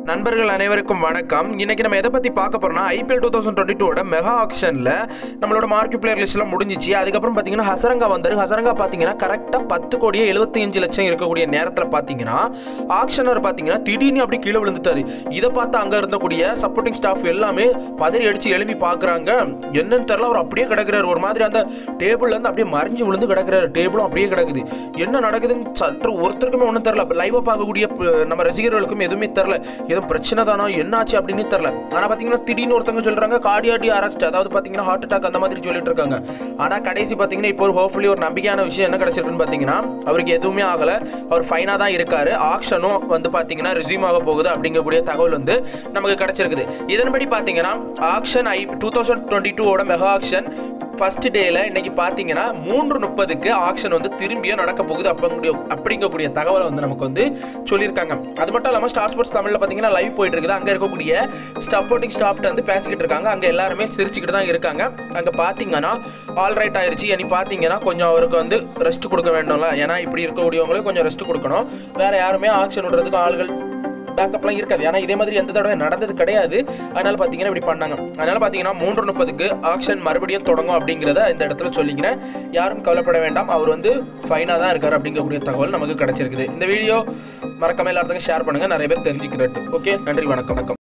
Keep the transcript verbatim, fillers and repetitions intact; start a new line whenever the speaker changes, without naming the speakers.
நண்பர்கள் அனைவருக்கும் வணக்கம். இன்னைக்கு நம்ம எதை பத்தி பார்க்க போறோம்னா IPL two thousand twenty two ஓட மெகா ஆக்ஷன்ல நம்மளோட மார்க்கெட் பிளேயர் லிஸ்ட்லாம் முடிஞ்சிச்சு. அதுக்கப்புறம் பார்த்தீங்கன்னா ஹசரங்கா வந்தாரு. ஹசரங்கா பார்த்தீங்கன்னா கரெக்டாக பத்து கோடியே எழுபத்தி அஞ்சு லட்சம் இருக்கக்கூடிய நேரத்தில் பார்த்தீங்கன்னா ஆக்ஷனர் பார்த்தீங்கன்னா திடீர்னு அப்படி கீழே விழுந்துட்டாரு. இதை பார்த்து அங்கே இருந்தக்கூடிய சப்போர்ட்டிங் ஸ்டாஃப் எல்லாமே பதறி அடிச்சு எழுப்பி பார்க்குறாங்க. என்னன்னு தெரியல, அவர் அப்படியே கிடக்குறாரு. ஒரு மாதிரி அந்த டேபிள்ல இருந்து அப்படியே மறைஞ்சு விழுந்து கிடக்குறாரு. டேபிளும் அப்படியே கிடக்குது. என்ன நடக்குதுன்னு சற்று ஒருத்தருக்குமே ஒன்றும் தெரியல. லைவாக பார்க்கக்கூடிய நம்ம ரசிகர்களுக்கும் எதுவுமே தெரியல. எதுவும் பிரச்சனை தானோ என்னாச்சு அப்படின்னு தெரியல. ஆனால் பார்த்தீங்கன்னா திடீர்னு ஒருத்தவங்க சொல்றாங்க கார்டியாக் அரெஸ்ட், அதாவது பார்த்தீங்கன்னா ஹார்ட் அட்டாக் அந்த மாதிரி சொல்லிட்டு இருக்காங்க. ஆனால் கடைசி பார்த்தீங்கன்னா இப்போ ஒரு ஹோப்ஃபுல்லி ஒரு நம்பிக்கையான விஷயம் என்ன கிடைச்சிருக்குன்னு பார்த்தீங்கன்னா அவருக்கு எதுவுமே ஆகலை. அவர் ஃபைனாக தான் இருக்காரு. ஆக்ஷனும் வந்து பார்த்தீங்கன்னா ரிசீவ் ஆக போகுது அப்படிங்கக்கூடிய தகவல் வந்து நமக்கு கிடைச்சிருக்குது. இதன்படி பார்த்தீங்கன்னா ஆக்ஷன் ஐ டூ தௌசண்ட் டுவெண்ட்டி டூ ஓட மெகா ஆக்ஷன் ஃபர்ஸ்ட் டேல இன்னைக்கு பார்த்தீங்கன்னா மூன்று முப்பதுக்கு ஆக்ஷன் வந்து திரும்பியும் நடக்க போகுது அப்படிங்கக்கூடிய அப்படிங்கக்கூடிய தகவலை வந்து நமக்கு வந்து சொல்லியிருக்காங்க. அது மட்டும் இல்லாமல் ஸ்டார் ஸ்போர்ட்ஸ் தமிழில் பார்த்தீங்கன்னா லைவ் போயிட்டு இருக்குது. அங்கே இருக்கக்கூடிய சப்போர்ட்டிங் ஸ்டாஃப்ட்டு வந்து பேசிக்கிட்டு இருக்காங்க. அங்கே எல்லாருமே சிரிச்சுக்கிட்டு தான் இருக்காங்க. அங்கே பார்த்தீங்கன்னா ஆல் ரைட் ஆயிடுச்சு. இனி பார்த்தீங்கன்னா கொஞ்சம் அவருக்கு வந்து ரெஸ்ட் கொடுக்க வேண்டும்ல. ஏன்னா இப்படி இருக்கக்கூடியவங்களுக்கு கொஞ்சம் ரெஸ்ட் கொடுக்கணும். வேற யாருமே ஆக்ஷன் விடுறதுக்கு ஆள்கள் பேக்கப்லாம் இருக்காது. ஏன்னா இதே மாதிரி எந்த தடவை நடந்தது கிடையாது. அதனால பார்த்தீங்கன்னா இப்படி பண்ணாங்க. அதனால பார்த்தீங்கன்னா மூன்று முப்பதுக்கு ஆக்ஷன் மறுபடியும் தொடங்கும் அப்படிங்கிறத இந்த இடத்துல சொல்லிக்கிறேன். யாரும் கவலைப்பட வேண்டாம். அவர் வந்து ஃபைனாக தான் இருக்கார் அப்படிங்கக்கூடிய தகவல் நமக்கு கிடைச்சிருக்குது. இந்த வீடியோ மறக்காம எல்லாத்துக்கும் ஷேர் பண்ணுங்க, நிறைய பேர் தெரிஞ்சுக்கிறது. ஓகே, நன்றி, வணக்கம் வணக்கம்.